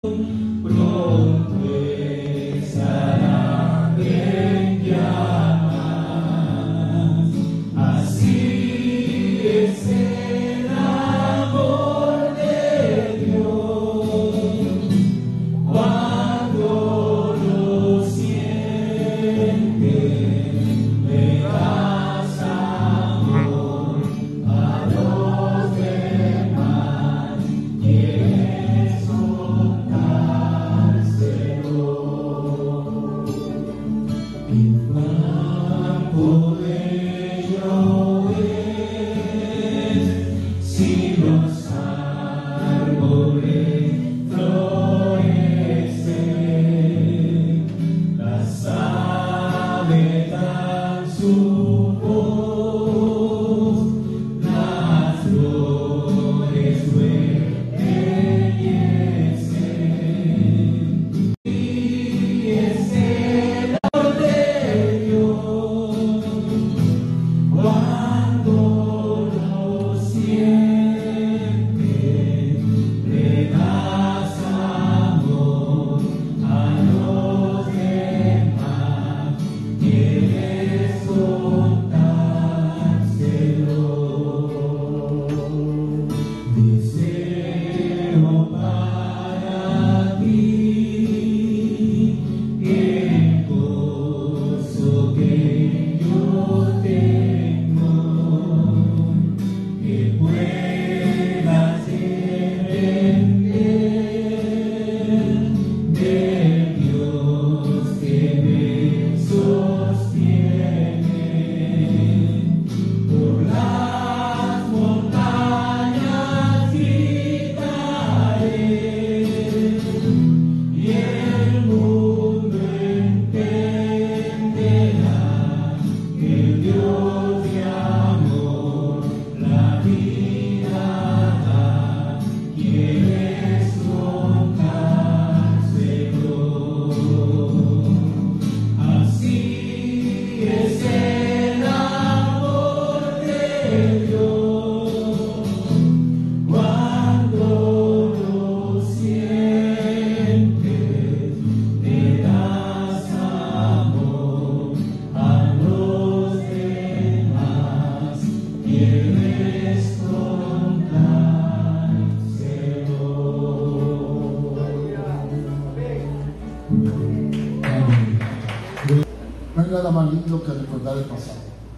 pronto estará en llamas. Así es el amor de Dios, cuando lo sientes, le das amor a los demás. Quieres contárselo, inflar por ello es, si los árboles florecen, las aves dan su voz, las flores embellecen, y es el amor de Dios, cuando lo sientes, le das amor a los demás. Quieres contárselo, deseo para ti el gozo que yo tengo, que puedas depender del Dios que me sostiene. Por las montañas gritaré, y el mundo entenderá que el Dios de amor la vida da. Quieres contárselo, así es el amor de Dios, cuando lo sientes, le das amor a los demás. Quieres contárselo. No hay nada más lindo que recordar el pasado.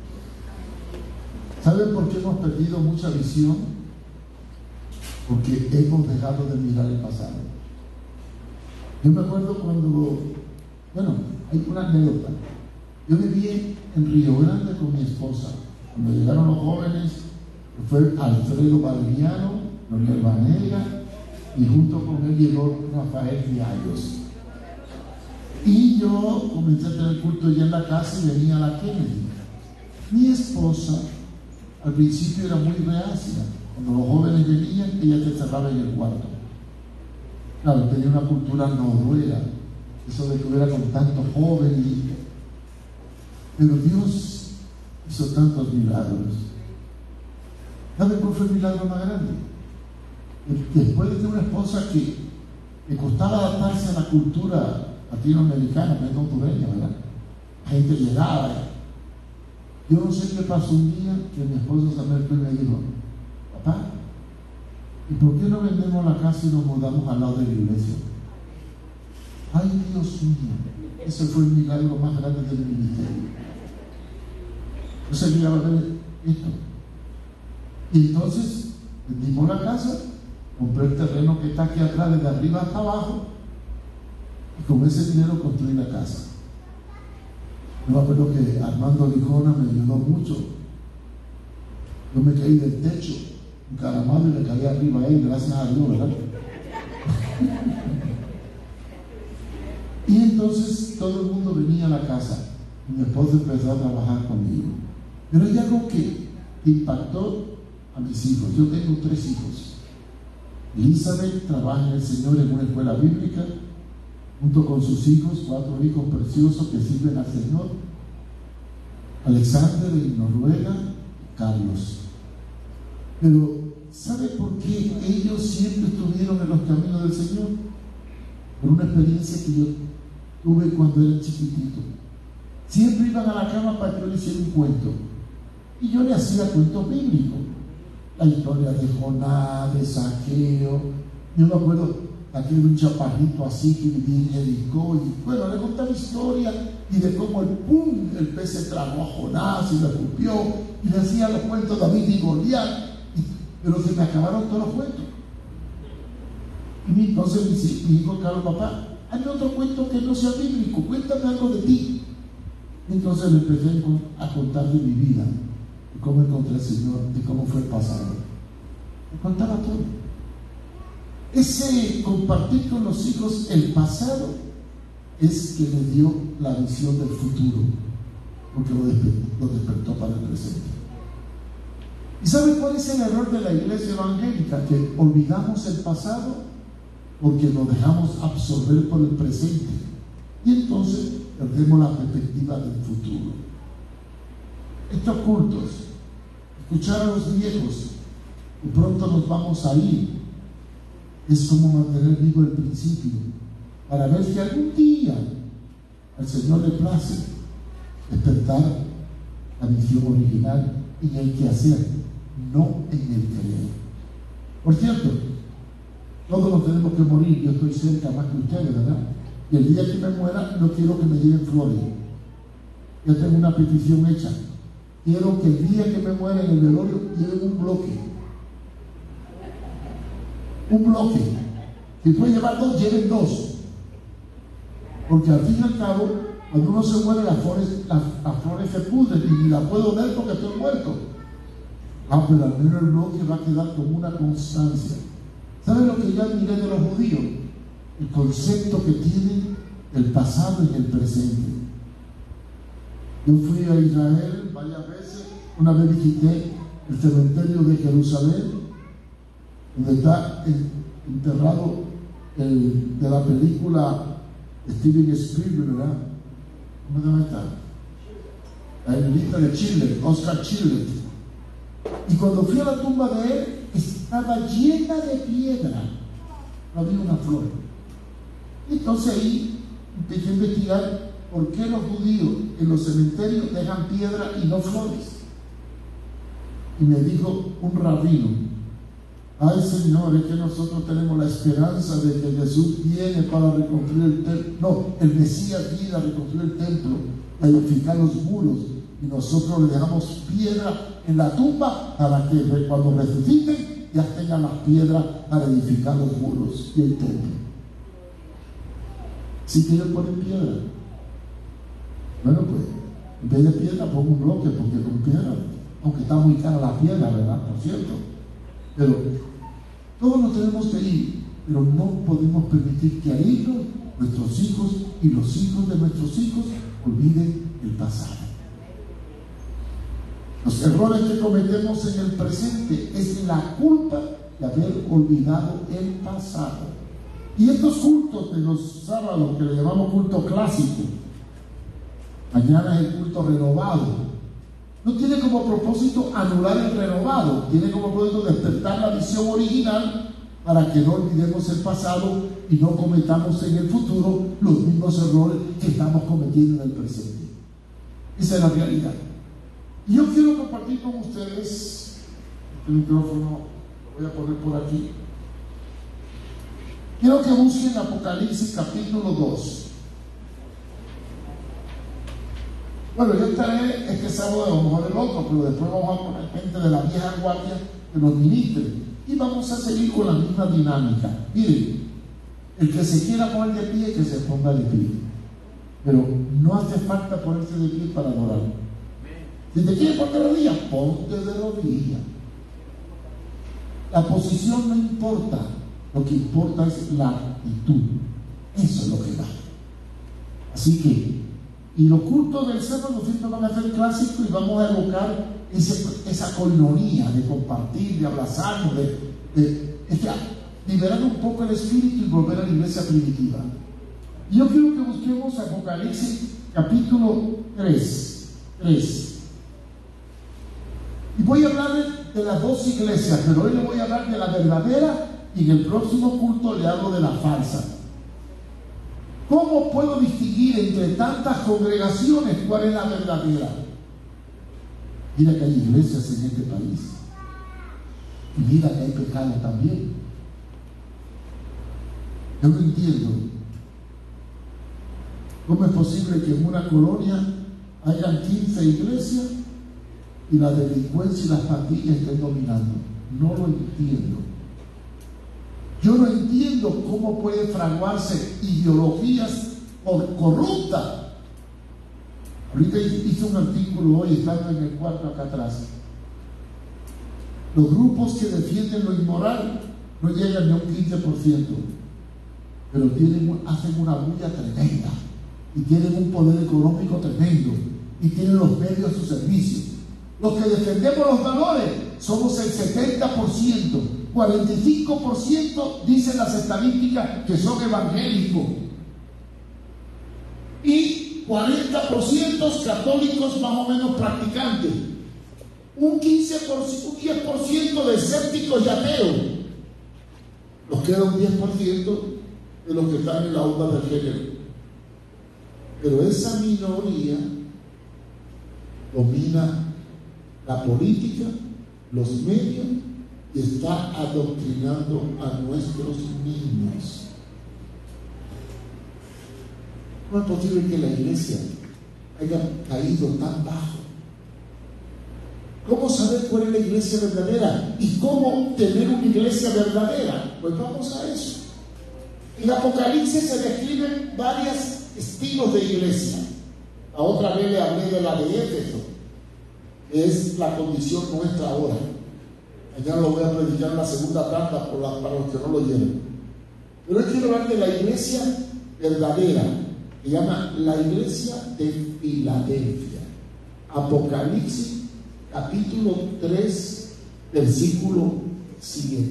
¿Saben por qué hemos perdido mucha visión? Porque hemos dejado de mirar el pasado. Yo me acuerdo cuando, hay una anécdota. Yo viví en Río Grande con mi esposa. Cuando llegaron los jóvenes, fue Alfredo Valeriano, Leonel Vanega, y junto con él llegó Rafael Riallos. Y yo comencé a tener culto ya en la casa y venía a la Kennedy. Mi esposa al principio era muy reacia. Cuando los jóvenes venían, ella te cerraba en el cuarto. Claro, tenía una cultura noruega, eso de que hubiera con tantos jóvenes. Pero Dios hizo tantos milagros. ¿Saben cuál fue el milagro más grande? Después de tener una esposa que le costaba adaptarse a la cultura latinoamericana, que es hondureña, ¿verdad? Gente llegaba. Yo no sé qué pasó un día que mi esposo se acercó y me dijo: papá, ¿y por qué no vendemos la casa y nos mudamos al lado de la iglesia? Ay, Dios mío, ese fue el milagro más grande del ministerio. Yo sabía ver esto. Y entonces vendimos la casa, compré el terreno que está aquí atrás, desde arriba hasta abajo, y con ese dinero construí la casa. Yo me acuerdo que Armando Lijona me ayudó mucho. Yo me caí del techo, encaramado, y le caí arriba a él, gracias a Dios, ¿verdad? Y entonces todo el mundo venía a la casa, y mi esposo empezó a trabajar conmigo. Pero hay algo que impactó a mis hijos. Yo tengo 3 hijos. Elizabeth trabaja en el Señor en una escuela bíblica, junto con sus hijos, 4 hijos preciosos que sirven al Señor. Alexander en Noruega, Carlos. Pero ¿sabe por qué ellos siempre estuvieron en los caminos del Señor? por una experiencia que yo tuve cuando era chiquitito. Siempre iban a la cama para que yo le hiciera un cuento. Y yo le hacía cuentos bíblicos. La historia de Jonás, de Zaqueo. Yo me acuerdo de aquel un chaparrito así que vivía en Jericó. Y bueno, le contaba historia y de cómo el pez se tragó a Jonás y lo escupió. Y le hacía los cuentos de David y Goliat. Pero se me acabaron todos los cuentos. Y entonces mi hijo Carlos, papá, hazme otro cuento que no sea bíblico, cuéntame algo de ti. Y entonces le empecé a contar de mi vida, de cómo encontré al Señor, de cómo fue el pasado. Me contaba todo. Ese compartir con los hijos el pasado es que le dio la visión del futuro, porque lo despertó para el presente. ¿Y sabe cuál es el error de la iglesia evangélica? Que olvidamos el pasado porque nos dejamos absorber por el presente y entonces perdemos la perspectiva del futuro. Estos cultos, escuchar a los viejos y pronto nos vamos a ir, es como mantener vivo el principio para ver si algún día al Señor le place despertar la misión original en el quehacer, no en el querer. Por cierto, todos nos tenemos que morir. Yo estoy cerca más que ustedes, ¿verdad? Y el día que me muera no quiero que me lleven flores. Ya tengo una petición hecha. Quiero que el día que me muera en el velorio lleven un bloque. Un bloque. Si puede llevar dos, lleven dos. Porque al fin y al cabo, cuando uno se muere, las flores se pudren y ni las puedo ver porque estoy muerto. Pero al menos el bloque va a quedar como una constancia. ¿Saben lo que yo admiré de los judíos? El concepto que tienen del pasado y el presente. Yo fui a Israel varias veces. Una vez visité el cementerio de Jerusalén, donde está enterrado el de la película Steven Spielberg, ¿verdad? ¿Cómo se llama? La lista de Chile, Oscar Chile. Y cuando fui a la tumba de él, estaba llena de piedra, no había una flor. Entonces ahí empecé a investigar por qué los judíos en los cementerios dejan piedra y no flores. Y me dijo un rabino: ay Señor, es que nosotros tenemos la esperanza de que Jesús viene para reconstruir el templo. No, el Mesías viene a reconstruir el templo, a edificar los muros, y nosotros le dejamos piedra en la tumba para que cuando resuciten ya tengan las piedras para edificar los muros y el templo. Si quieren poner piedra, bueno, pues en vez de piedra pongo un bloque, porque con piedra, aunque está muy cara la piedra, ¿verdad? Por cierto, pero todos nos tenemos que ir, pero no podemos permitir que al irnos nuestros hijos y los hijos de nuestros hijos olviden el pasado. Los errores que cometemos en el presente es la culpa de haber olvidado el pasado. Y estos cultos de los sábados, que le llamamos culto clásico, mañana es el culto renovado, no tiene como propósito anular el renovado, tiene como propósito despertar la visión original para que no olvidemos el pasado y no cometamos en el futuro los mismos errores que estamos cometiendo en el presente. Esa es la realidad. Y yo quiero compartir con ustedes, este micrófono lo voy a poner por aquí. Quiero que busquen Apocalipsis capítulo 2. Bueno, yo estaré este sábado, a lo mejor el otro, pero después vamos a poner gente de la vieja guardia que nos ministre. Y vamos a seguir con la misma dinámica. Miren, el que se quiera poner de pie, que se ponga de pie. Pero no hace falta ponerse de pie para adorar. Si te quieres poner de rodillas, ponte de rodillas. La posición no importa, lo que importa es la actitud. Eso es lo que vale. Así que, y los cultos del sábado siempre van a ser clásicos y vamos a evocar esa coinonía de compartir, de abrazarnos, de liberar un poco el espíritu y volver a la iglesia primitiva. Y yo quiero que busquemos Apocalipsis capítulo 3. Y voy a hablar de las dos iglesias, pero hoy le voy a hablar de la verdadera y en el próximo culto le hablo de la falsa. ¿Cómo puedo distinguir entre tantas congregaciones cuál es la verdadera? Mira que hay iglesias en este país. Y mira que hay pecado también. Yo no entiendo cómo es posible que en una colonia hayan 15 iglesias y la delincuencia y las pandillas estén dominando. No lo entiendo. Yo no entiendo cómo pueden fraguarse ideologías corruptas. Ahorita hice un artículo hoy, estando en el cuarto acá atrás. Los grupos que defienden lo inmoral no llegan ni a un 15%, pero hacen una bulla tremenda y tienen un poder económico tremendo y tienen los medios a su servicio. Los que defendemos los valores somos el 70%, 45% dicen las estadísticas que son evangélicos y 40% católicos más o menos practicantes, un 10% de escépticos y ateos. Nos queda un 10% de los que están en la onda del género. Pero esa minoría domina la política, los medios y está adoctrinando a nuestros niños. ¿Cómo es posible que la iglesia haya caído tan bajo? ¿Cómo saber cuál es la iglesia verdadera? ¿Y cómo tener una iglesia verdadera? Pues vamos a eso. En Apocalipsis se describen varios estilos de iglesia. La otra vez le hablé de la de Éfeso, que es la condición nuestra ahora. Mañana lo voy a predicar en la segunda tanda para los que no lo oyeron. Pero hoy quiero hablar de la iglesia verdadera, que se llama la iglesia de Filadelfia. Apocalipsis capítulo 3, versículo 7.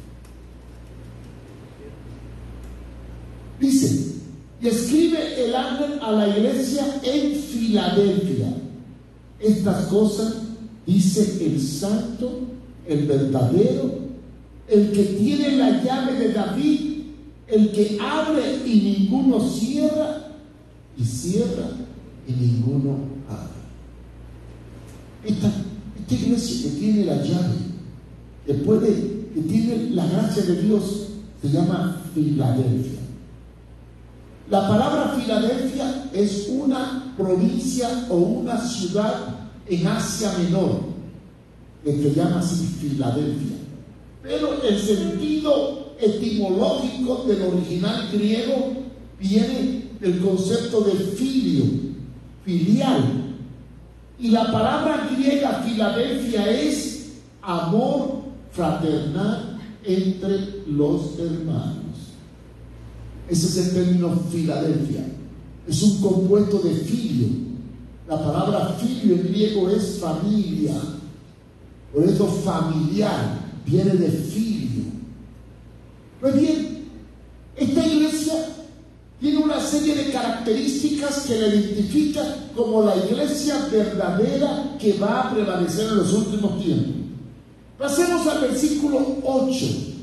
Dice: y escribe el ángel a la iglesia en Filadelfia. Estas cosas dice el santo, el verdadero, el que tiene la llave de David, el que abre y ninguno cierra, y cierra y ninguno abre. Esta iglesia que tiene la llave, que tiene la gracia de Dios, se llama Filadelfia. La palabra Filadelfia es una provincia o una ciudad en Asia Menor, que se llama así Filadelfia. Pero el sentido etimológico del original griego viene del concepto de filio, filial. Y la palabra griega Filadelfia es amor fraternal entre los hermanos. Ese es el término Filadelfia. Es un compuesto de filio. La palabra filio en griego es familia. Por eso familiar viene de filio. Pues bien, esta iglesia tiene una serie de características que la identifican como la iglesia verdadera que va a prevalecer en los últimos tiempos. Pasemos al versículo 8.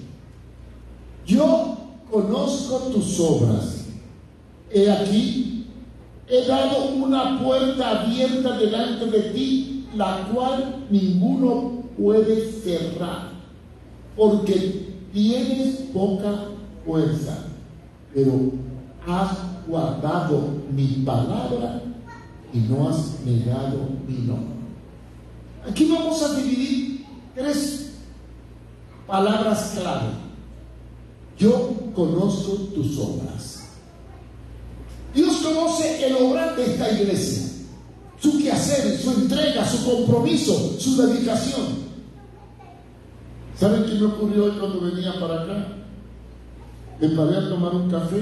Yo conozco tus obras. He aquí, he dado una puerta abierta delante de ti, la cual ninguno puede cerrar, porque tienes poca fuerza, pero has guardado mi palabra y no has negado mi nombre. Aquí vamos a dividir 3 palabras clave. Yo conozco tus obras. Dios conoce el obrar de esta iglesia, su quehacer, su entrega, su compromiso, su dedicación. ¿Saben qué me ocurrió hoy cuando venía para acá? Me paré a tomar un café.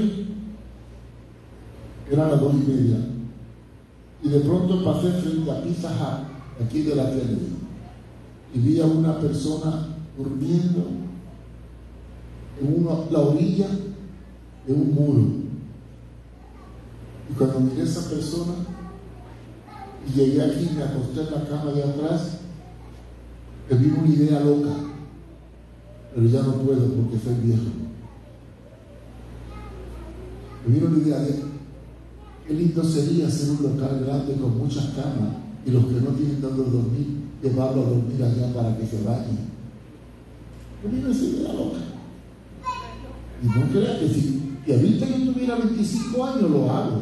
Eran las 2:30 y de pronto pasé frente a Pizza Hut, aquí de la Kennedy, y vi a una persona durmiendo en la orilla de un muro. Y cuando miré a esa persona y llegué aquí y me acosté en la cama de atrás, me vino una idea loca, pero ya no puedo porque soy viejo. Me vino la idea de qué lindo sería hacer un local grande con muchas camas y los que no tienen donde dormir, llevarlo a dormir allá para que se bañen. Me vino esa idea loca. Y no creas que si ahorita yo tuviera 25 años lo hago.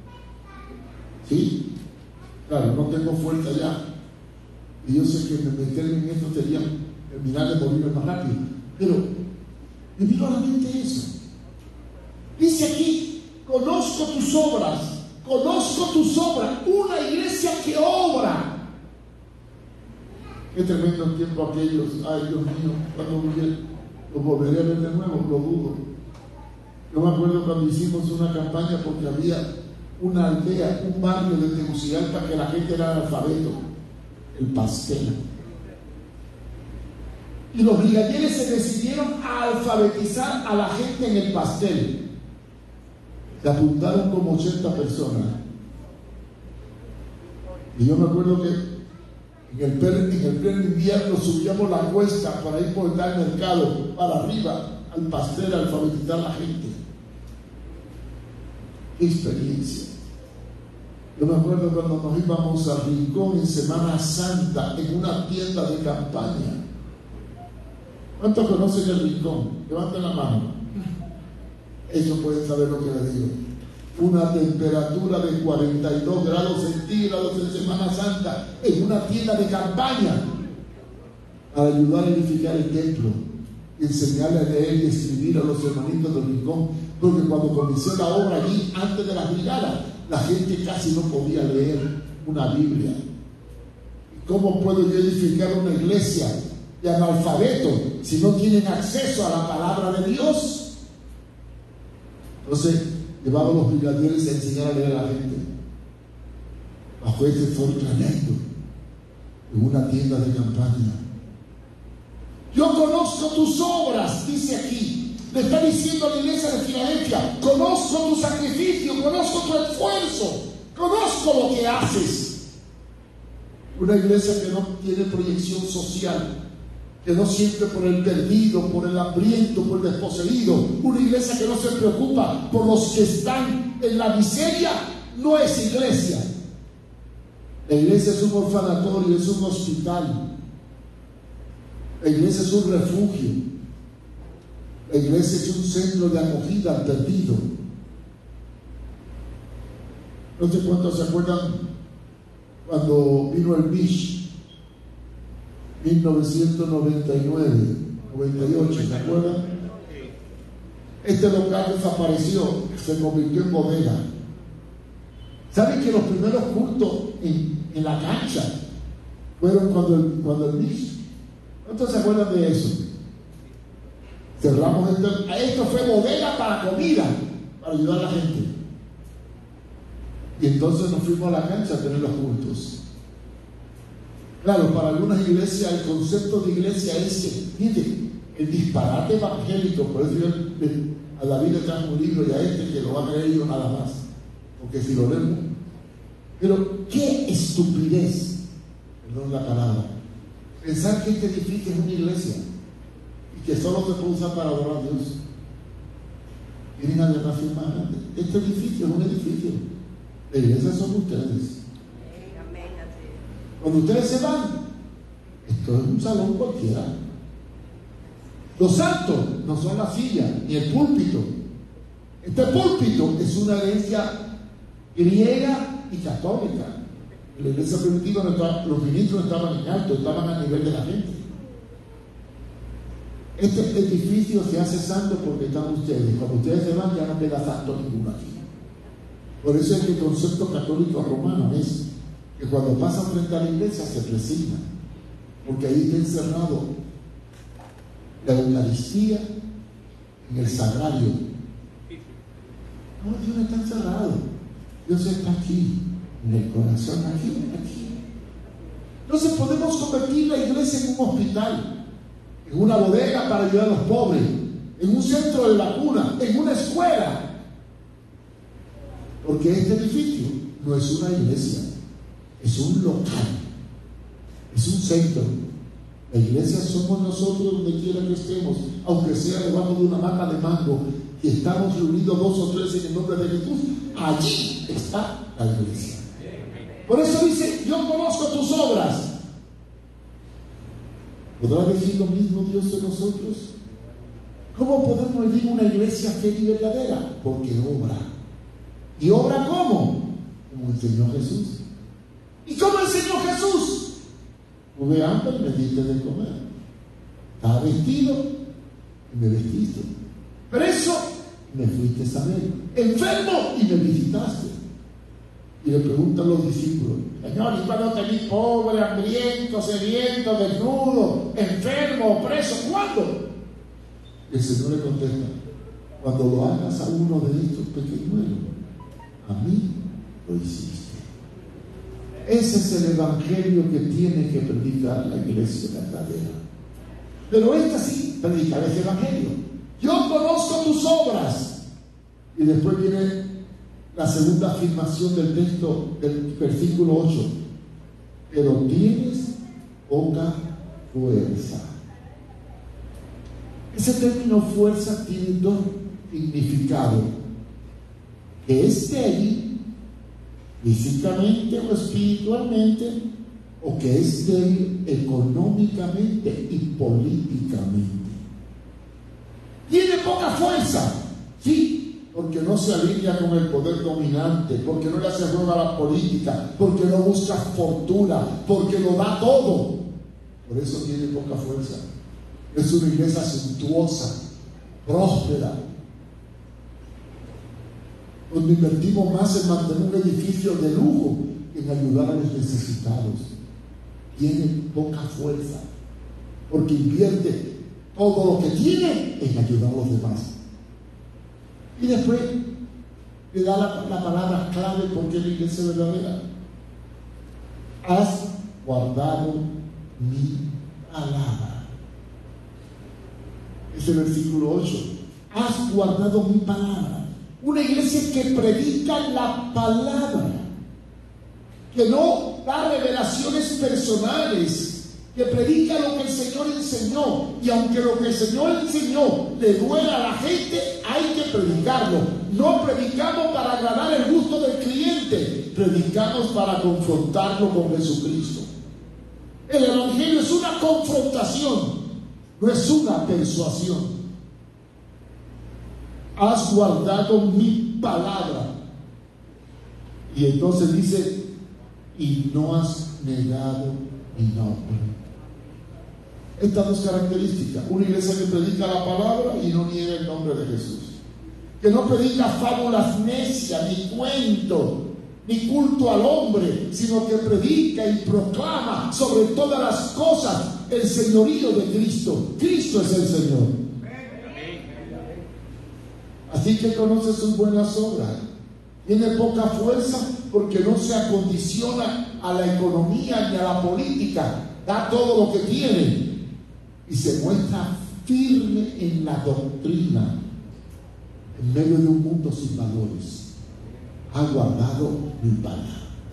Sí, claro, no tengo fuerza ya. Y yo sé que meterme en esto sería terminar de morirme más rápido. Pero me vino a la mente eso. Dice aquí, conozco tus obras, una iglesia que obra. Qué tremendo tiempo aquellos, ay Dios mío, cuando los volveré a ver de nuevo, lo dudo. Yo me acuerdo cuando hicimos una campaña porque había una aldea, un barrio de Tegucigalpa que la gente era analfabeto, el pastel. Y los brigadieres se decidieron a alfabetizar a la gente en el pastel. Se apuntaron como 80 personas. Y yo me acuerdo que en el pleno invierno subíamos la cuesta para ir por el mercado, para arriba, al pastel, a alfabetizar a la gente. ¡Qué experiencia! Yo me acuerdo cuando nos íbamos a Rincón en Semana Santa, en una tienda de campaña. ¿Cuántos conocen el Rincón? Levanten la mano. Eso pueden saber lo que les digo. Una temperatura de 42 grados centígrados en Semana Santa, en una tienda de campaña, para ayudar a edificar el templo y enseñarle a leer y escribir a los hermanitos del Rincón, porque cuando comenzó la obra allí, antes de las brigadas, la gente casi no podía leer una Biblia. ¿Cómo puedo yo edificar una iglesia de analfabetos si no tienen acceso a la palabra de Dios? Entonces llevaba a los brigadieres a enseñar a leer a la gente bajo este sol tremendo, en una tienda de campaña. Yo conozco tus obras, dice aquí. Le está diciendo a la iglesia de Filadelfia: conozco tu sacrificio, conozco tu esfuerzo, conozco lo que haces. Una iglesia que no tiene proyección social, que no siente por el perdido, por el hambriento, por el desposeído. Una iglesia que no se preocupa por los que están en la miseria, no es iglesia. La iglesia es un orfanatorio, es un hospital. La iglesia es un refugio. La iglesia es un centro de acogida al perdido. No sé cuántos se acuerdan cuando vino el Bish, 1999, 98, ¿se acuerdan? Este local desapareció, se convirtió en bodega. ¿Saben que los primeros cultos en la cancha fueron cuando el Bish? ¿Cuántos se acuerdan de eso? Cerramos esto fue bodega para comida, para ayudar a la gente. Y entonces nos fuimos a la cancha a tener los cultos. Claro, para algunas iglesias el concepto de iglesia es que, mire, el disparate evangélico. Por eso yo a David le trajo un libro y a que lo va a creer yo nada más, porque si lo leemos. Pero qué estupidez, perdón la palabra, pensar que este edificio es una iglesia y que solo se puede usar para adorar a Dios. Tienen adoración más grande. Este edificio es un edificio. La iglesia son ustedes. Cuando ustedes se van, esto es un salón cualquiera. Los santos no son la silla ni el púlpito. Este púlpito es una herencia griega y católica. En la iglesia primitiva los ministros no estaban en alto, estaban a nivel de la gente. Este edificio se hace santo porque están ustedes. Cuando ustedes se van ya no queda santo ninguno aquí. Por eso es que el concepto católico romano es que cuando pasan frente a la iglesia se presignan, porque ahí está encerrado la Eucaristía en el sagrario. No, Dios no está encerrado, Dios está aquí, en el corazón, aquí. Entonces podemos convertir la iglesia en un hospital, en una bodega para ayudar a los pobres, en un centro de vacuna, en una escuela. Porque este edificio no es una iglesia, es un local, es un centro. La iglesia somos nosotros donde quiera que estemos, aunque sea debajo de una mata de mango, y estamos reunidos 2 o 3 en el nombre de Jesús, allí está la iglesia. Por eso dice, yo conozco tus obras. ¿Podrá decir lo mismo Dios de nosotros? ¿Cómo podemos vivir una iglesia fiel y verdadera? Porque obra. ¿Y obra cómo? Como enseñó Jesús. ¿Y cómo enseñó Jesús? Tuve hambre y me diste de comer. Estaba vestido y me vestiste. Preso y me fuiste a ver. Enfermo y me visitaste. Y le preguntan los discípulos, Señor, ¿y cuándo te vi pobre, hambriento, sediento, desnudo, enfermo, preso? ¿Cuándo? El Señor le contesta, cuando lo hagas a uno de estos pequeñuelos, a mí lo hiciste. Ese es el evangelio que tiene que predicar la iglesia verdadera. Pero esta sí predica ese evangelio. Yo conozco tus obras. Y después viene la segunda afirmación del texto del versículo 8. Pero tienes poca fuerza. Ese término fuerza tiene 2 significados. Que esté ahí físicamente o espiritualmente, o que esté económicamente y políticamente. Tiene poca fuerza, sí, porque no se alinea con el poder dominante, porque no le hace juego a la política, porque no busca fortuna, porque lo da todo. Por eso tiene poca fuerza. Es una iglesia suntuosa, próspera, donde invertimos más en mantener un edificio de lujo que en ayudar a los necesitados. Tiene poca fuerza, porque invierte todo lo que tiene en ayudar a los demás. Y después le da la palabra clave porque es la iglesia verdadera. Has guardado mi palabra. Es el versículo 8. Has guardado mi palabra. Una iglesia que predica la palabra, que no da revelaciones personales, que predica lo que el Señor enseñó. Y aunque lo que el Señor enseñó le duela a la gente, hay que predicarlo. No predicamos para agradar el gusto del cliente, predicamos para confrontarlo con Jesucristo. El evangelio es una confrontación, no es una persuasión. Has guardado mi palabra. Y entonces dice, y no has negado mi nombre. Estas 2 características: una iglesia que predica la palabra y no niega el nombre de Jesús, que no predica fábulas necias, ni cuento, ni culto al hombre, sino que predica y proclama sobre todas las cosas el señorío de Cristo. Cristo es el Señor. Así que conoce sus buenas obras. Tiene poca fuerza porque no se acondiciona a la economía ni a la política. Da todo lo que tiene y se muestra firme en la doctrina en medio de un mundo sin valores. Ha guardado mi palabra.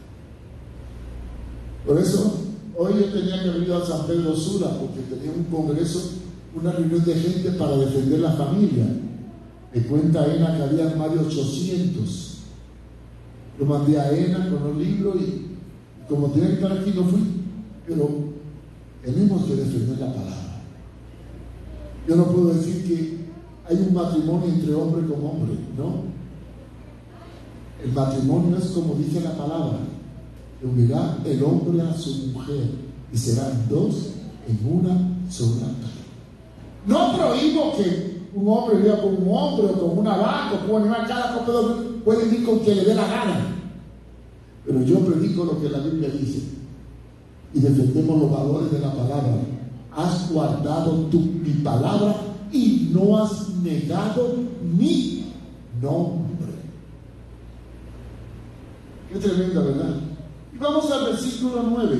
Por eso hoy yo tenía que venir a San Pedro Sula porque tenía un congreso, una reunión de gente para defender la familia. Me cuenta Ena que había más de 800. Lo mandé a Ena con los libros y como tenía que estar aquí no fui. Pero tenemos que defender la palabra. Yo no puedo decir que hay un matrimonio entre hombre con hombre, ¿no? El matrimonio es como dice la palabra: le unirá el hombre a su mujer y serán 2 en una sola carne. No prohíbo que un hombre viva con un hombre o con una vaca o con un animal. Cada comprador puede vivir con quien le dé la gana, pero yo predico lo que la Biblia dice y defendemos los valores de la palabra. Has guardado mi palabra y no has negado mi nombre. Qué tremenda, ¿verdad? Y vamos al versículo 9.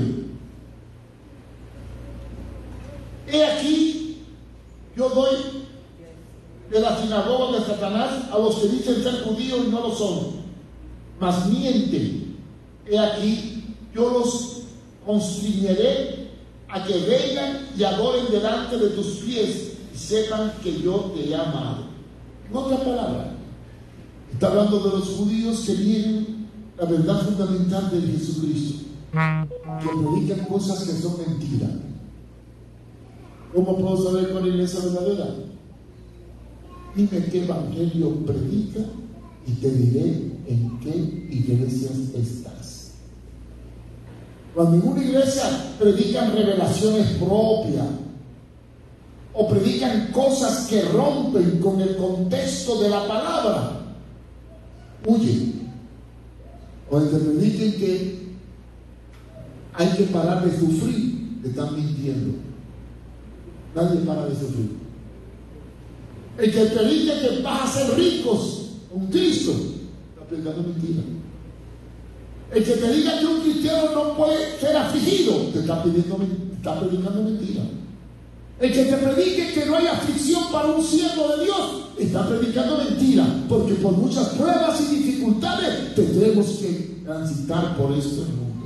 He aquí, yo doy de la sinagoga de Satanás a los que dicen ser judíos y no lo son, mas mienten. He aquí, yo los constriñiré a que vengan y adoren delante de tus pies y sepan que yo te he amado. En otra palabra, está hablando de los judíos que niegan la verdad fundamental de Jesucristo, que predican cosas que son mentiras. ¿Cómo puedo saber cuál es la iglesia verdadera? Dime qué evangelio predica y te diré en qué iglesias estás. Cuando en una iglesia predican revelaciones propias o predican cosas que rompen con el contexto de la palabra, huye. O te prediquen que hay que parar de sufrir, te están mintiendo. Nadie para de sufrir. El que predica que vas a ser ricos con Cristo, está predicando mentira. El que te diga que un cristiano no puede ser afligido, te está predicando mentira. El que te predique que no hay aflicción para un siervo de Dios, está predicando mentira, porque por muchas pruebas y dificultades tendremos que transitar por este mundo.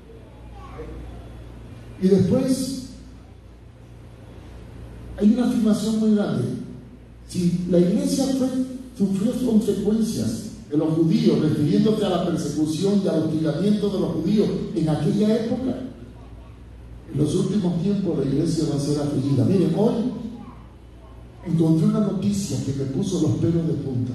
Y después hay una afirmación muy grande. Si la iglesia sufrió consecuencias de los judíos, refiriéndose a la persecución y al hostigamiento de los judíos en aquella época, en los últimos tiempos la iglesia va a ser afligida. Miren, hoy encontré una noticia que me puso los pelos de punta.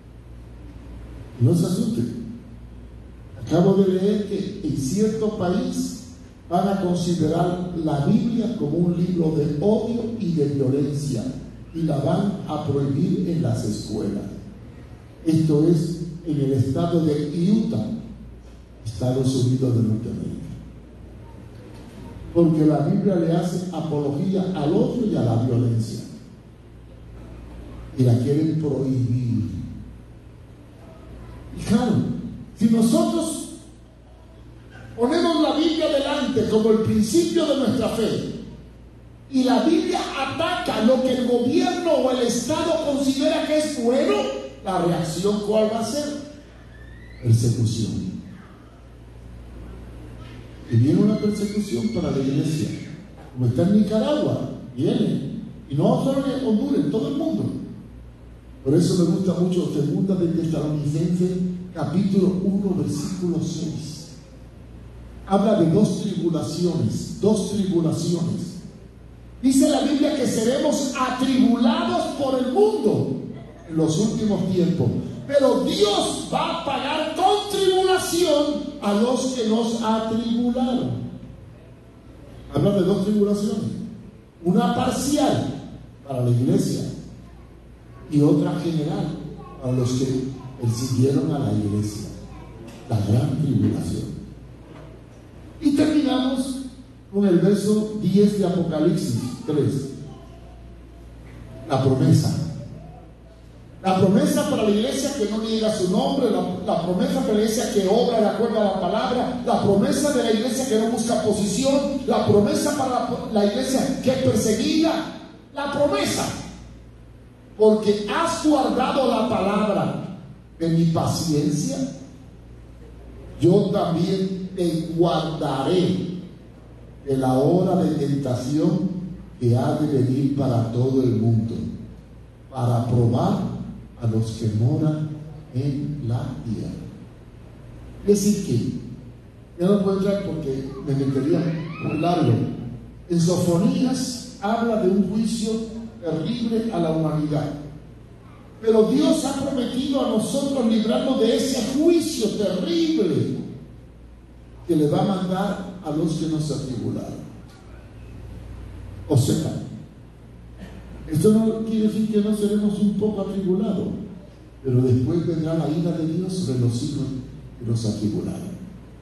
No se asusten. Acabo de leer que en cierto país van a considerar la Biblia como un libro de odio y de violencia y la van a prohibir en las escuelas. Esto es en el estado de Utah, Estados Unidos de Norteamérica. Porque la Biblia le hace apología al odio y a la violencia. Y la quieren prohibir. Y claro, si nosotros ponemos la Biblia delante como el principio de nuestra fe, y la Biblia ataca lo que el gobierno o el Estado considera que es bueno, la reacción ¿cuál va a ser? Persecución. Y viene una persecución para la iglesia, como está en Nicaragua, viene, y no solo en Honduras, en todo el mundo. Por eso me gusta mucho 2 de Tesalonicenses, capítulo 1, versículo 6. Habla de dos tribulaciones. Dice la Biblia que seremos atribulados por el mundo en los últimos tiempos, pero Dios va a pagar con tribulación a los que nos atribularon. Habla de dos tribulaciones, una parcial para la iglesia y otra general para los que persiguieron a la iglesia, la gran tribulación. Y terminamos con el verso 10 de Apocalipsis 3. La promesa. La promesa para la iglesia que no niega su nombre, la promesa para la iglesia que obra de acuerdo a la palabra, la promesa de la iglesia que no busca posición, la promesa para la iglesia que es perseguida, la promesa. Porque has guardado la palabra de mi paciencia, yo también te guardaré de la hora de tentación que ha de venir para todo el mundo, para probar a los que moran en la tierra. Es decir que, ya no puedo entrar porque me metería muy largo. En Sofonías habla de un juicio terrible a la humanidad. Pero Dios ha prometido a nosotros librarnos de ese juicio terrible que le va a mandar a los que nos atribularon. O sea, esto no quiere decir que no seremos un poco atribulados, pero después vendrá la ira de Dios sobre los hijos que nos atribularon.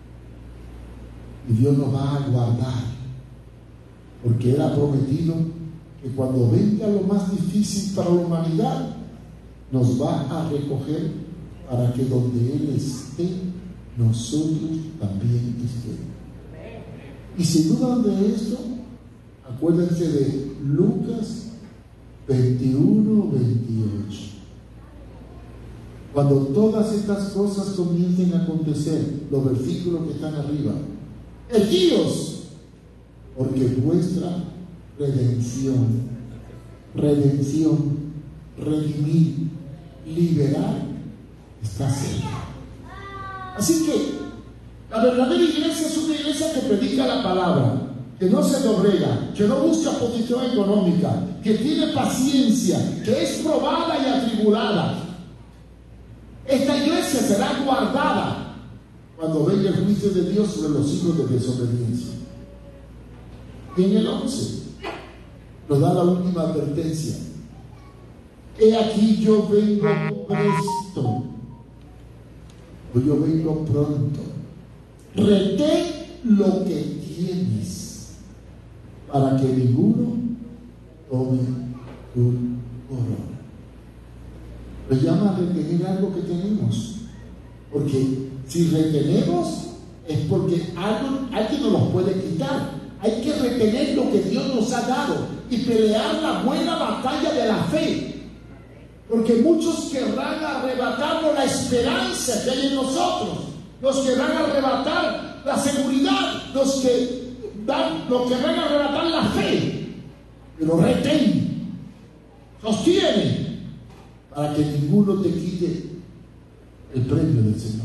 Y Dios nos va a guardar, porque Él ha prometido que cuando venga lo más difícil para la humanidad, nos va a recoger para que donde Él esté, nosotros también estemos. Y sin duda de esto, acuérdense de Lucas 21, 28. Cuando todas estas cosas comiencen a acontecer, los versículos que están arriba, erguíos, porque vuestra redención, redimir, liberal está cerca. Así que la verdadera iglesia es una iglesia que predica la palabra, que no se doblega, que no busca posición económica, que tiene paciencia, que es probada y atribulada. Esta iglesia será guardada cuando venga el juicio de Dios sobre los hijos de desobediencia. Y en el 11 nos da la última advertencia: he aquí yo vengo presto, o yo vengo pronto. Retén lo que tienes, para que ninguno tome tu corona. Lo llama a retener algo que tenemos, porque si retenemos es porque alguien nos lo puede quitar. Hay que retener lo que Dios nos ha dado y pelear la buena batalla de la fe, porque muchos querrán arrebatarnos la esperanza que hay en nosotros, los querrán arrebatar la seguridad, los querrán arrebatar la fe. Pero retén, sostiene, para que ninguno te quite el premio del Señor.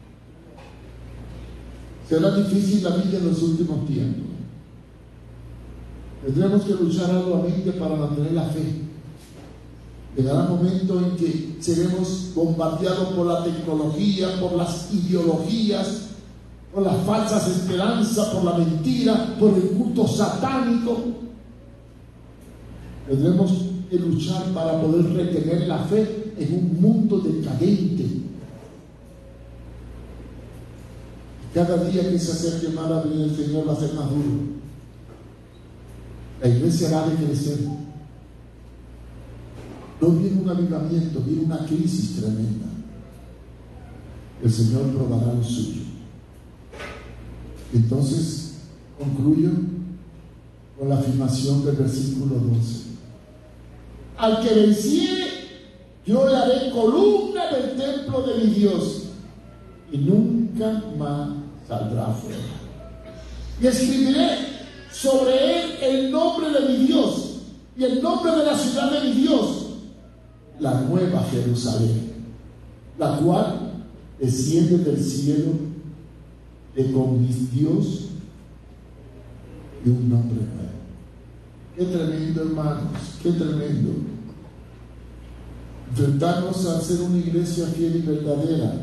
Será difícil la vida en los últimos tiempos. Tendremos que luchar arduamente para mantener la fe. Llegará un momento en que seremos bombardeados por la tecnología, por las ideologías, por las falsas esperanzas, por la mentira, por el culto satánico. Tendremos que luchar para poder retener la fe en un mundo decadente. Cada día que se acerque más a venir el Señor va a ser más duro. La iglesia va a decrecer. No viene un avivamiento, viene una crisis tremenda. El Señor probará lo suyo. Entonces, concluyo con la afirmación del versículo 12. Al que venciere, yo le haré columna del templo de mi Dios, y nunca más saldrá fuera. Y escribiré sobre él el nombre de mi Dios y el nombre de la ciudad de mi Dios, la nueva Jerusalén, la cual desciende del cielo de con mi Dios y un nombre nuevo. Qué tremendo, hermanos, qué tremendo. Enfrentarnos a ser una iglesia fiel y verdadera.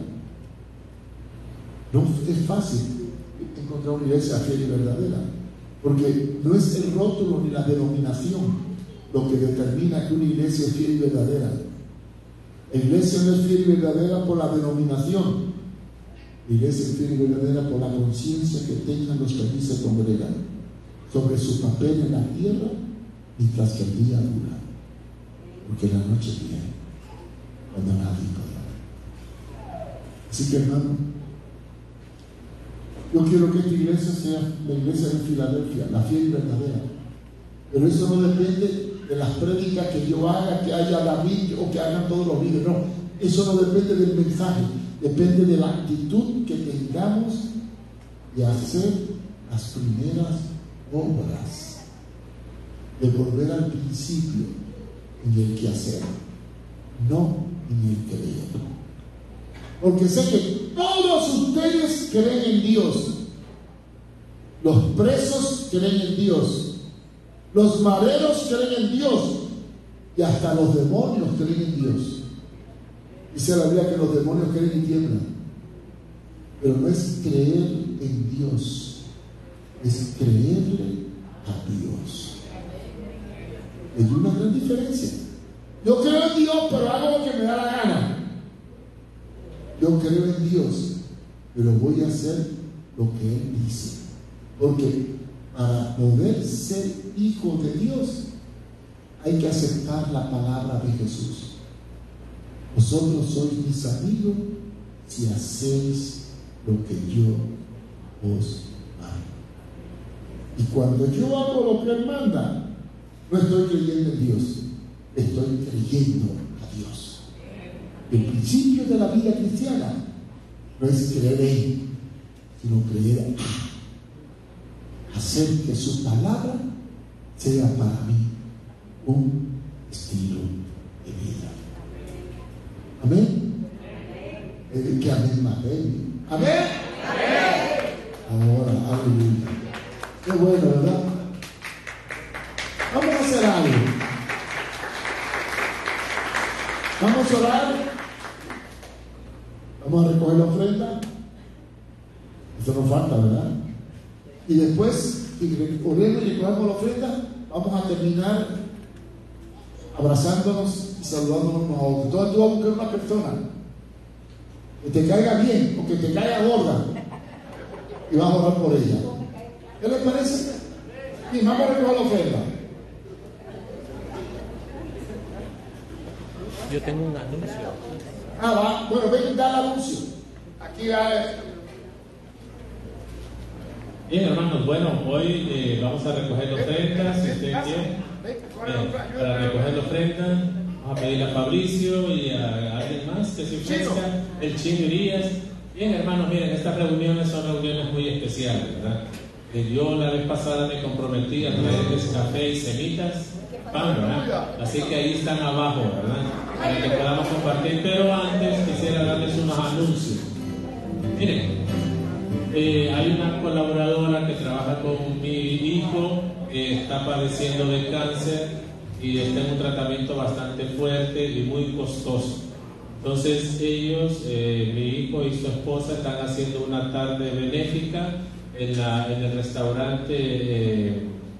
No es fácil encontrar una iglesia fiel y verdadera, porque no es el rótulo ni la denominación lo que determina que una iglesia es fiel y verdadera. La iglesia no es fiel y verdadera por la denominación. La iglesia es fiel y verdadera por la conciencia que tengan los que aquí se congregan sobre su papel en la tierra mientras que el día dura, porque la noche viene cuando nadie podrá. Así que, hermano, yo quiero que esta iglesia sea la iglesia de Filadelfia, la fiel y verdadera. Pero eso no depende de las prédicas que yo haga, que haya David o que hagan todos los vídeos. No, eso no depende del mensaje, depende de la actitud que tengamos de hacer las primeras obras, de volver al principio en el que hacer, no en el creer. Porque sé que todos ustedes creen en Dios. Los presos creen en Dios. Los mareros creen en Dios. Y hasta los demonios creen en Dios. Dice la Biblia que los demonios creen y tiemblan. Pero no es creer en Dios, es creerle a Dios. Hay una gran diferencia. Yo creo en Dios, pero hago lo que me da la gana. Yo creo en Dios, pero voy a hacer lo que Él dice. Porque para poder ser hijo de Dios hay que aceptar la palabra de Jesús. Vosotros sois mis amigos si hacéis lo que yo os mando. Y cuando yo hago lo que Él manda, no estoy creyendo en Dios, estoy creyendo a Dios. El principio de la vida cristiana no es creer en, sino creer a. Hacer que su palabra sea para mí un estilo de vida. El que amén más débil. ¿Amén? Ahora, aleluya. Qué bueno, ¿verdad? Vamos a hacer algo. Vamos a orar. Vamos a recoger la ofrenda. Eso nos falta, ¿verdad? Y después, oremos y recogemos la ofrenda, vamos a terminar abrazándonos y saludándonos unos a otros. Entonces tú vas a buscar una persona que te caiga bien o que te caiga gorda y vas a orar por ella. ¿Qué les parece? Y vamos a recoger la ofrenda. Yo tengo un anuncio. Va. Bueno, ven y da el anuncio. Aquí va. Bien, hermanos, bueno, hoy vamos a recoger la ofrenda, si usted quiere. Para recoger la ofrenda, vamos a pedirle a Fabricio y a alguien más que se ofrezca, el Chino Urias. Bien, hermanos, miren, estas reuniones son reuniones muy especiales, ¿verdad? Yo la vez pasada me comprometí a traerles café y semitas, pan, ¿verdad? Así que ahí están abajo, ¿verdad? Para que podamos compartir, pero antes quisiera darles unos anuncios. Miren, hay una colaboradora que trabaja con mi hijo que está padeciendo de cáncer y está en un tratamiento bastante fuerte y muy costoso. Entonces ellos, mi hijo y su esposa, están haciendo una tarde benéfica en el restaurante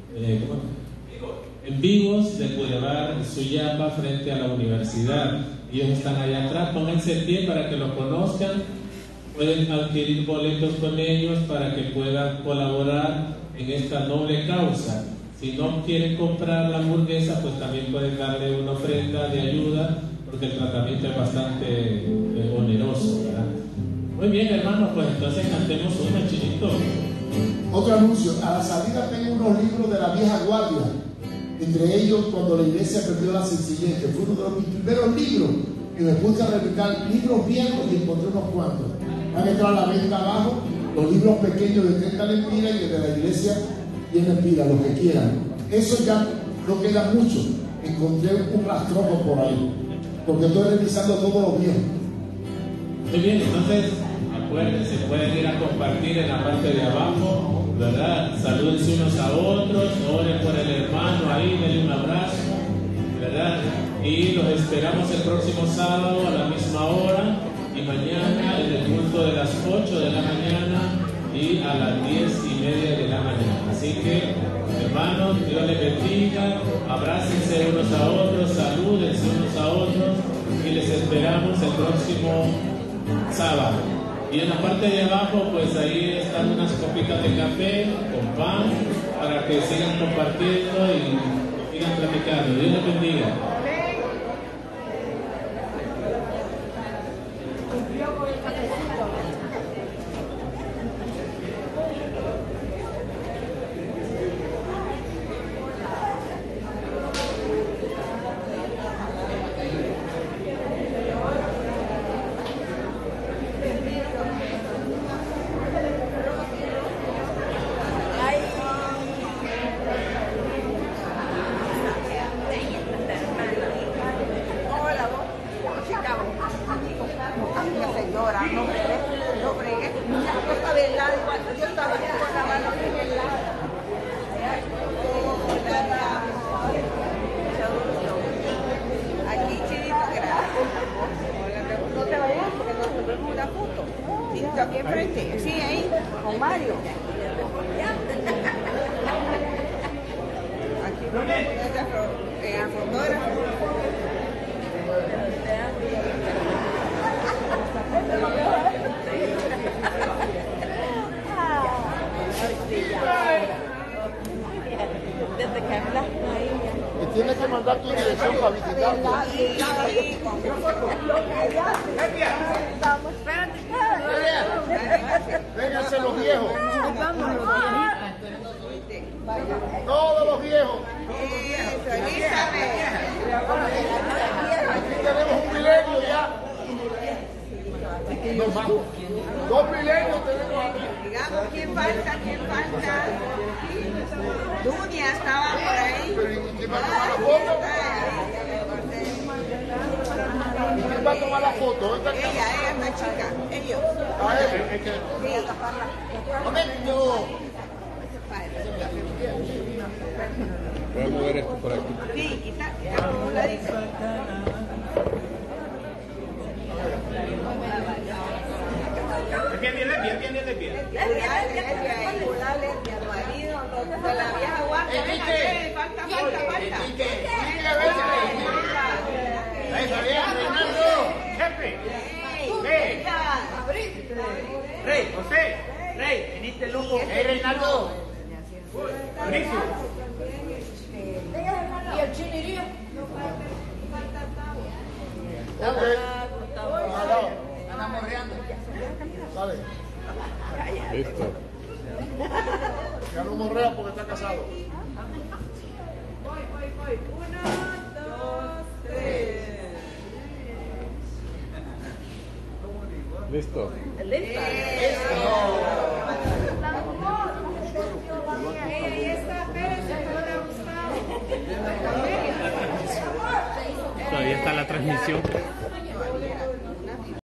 en Vigos de Boulevard Suyapa frente a la universidad. Ellos están allá atrás, pónganse el pie para que lo conozcan. Pueden adquirir boletos con ellos para que puedan colaborar en esta noble causa. Si no quieren comprar la hamburguesa, pues también pueden darle una ofrenda de ayuda, porque el tratamiento es bastante oneroso, ¿verdad? Muy bien, hermanos, pues entonces cantemos una, Chinito. Otro anuncio. A la salida tengo unos libros de la vieja guardia. Entre ellos, cuando la iglesia perdió la sencillez, que fue uno de los primeros libros que me puse a replicar, libros viejos, y encontré unos cuantos. Van a entrar a la venta abajo, los libros pequeños de 30 lempiras y de la iglesia 10 lempiras, los que quieran. Eso ya no queda mucho. Encontré un rastrojo por ahí, porque estoy revisando todos los viejos. Muy bien, entonces acuérdense, pueden ir a compartir en la parte de abajo, ¿verdad? Salúdense unos a otros, oren por el hermano ahí, denle un abrazo, ¿verdad? Y los esperamos el próximo sábado a la misma hora. Y mañana en el culto de las 8 de la mañana y a las 10:30 de la mañana. Así que, hermanos, Dios les bendiga, abrácense unos a otros, salúdense unos a otros y les esperamos el próximo sábado. Y en la parte de abajo, pues ahí están unas copitas de café con pan para que sigan compartiendo y sigan platicando. Dios les bendiga. Aquí enfrente, sí, ahí, con Mario. Aquí el fotógrafo. Desde que hablaste ahí. Y tienes que mandar tu dirección para visitarte. Vénganse los viejos. Todos los viejos. Aquí tenemos un milenio ya. Nos vamos. 2 milenios tenemos aquí. Digamos, ¿quién falta? Dunia estaba por ahí. Pero ¿y quién va a tomar la foto? ¿Quién va a tomar la foto? Ella es más chica. Ellos. A él. Momento. Voy a mover esto por aquí. Sí, quizá un ladito. Bien, bien. De la vieja guardia. Falta. Jefe. Rey, José. Rey, veniste loco. Reinaldo. Mauricio. ¿Y el chinirío? Anda morreando. Dale. Listo. Ya no morrea porque está casado. Voy. 1, 2, 3. Listo. Todavía está la transmisión.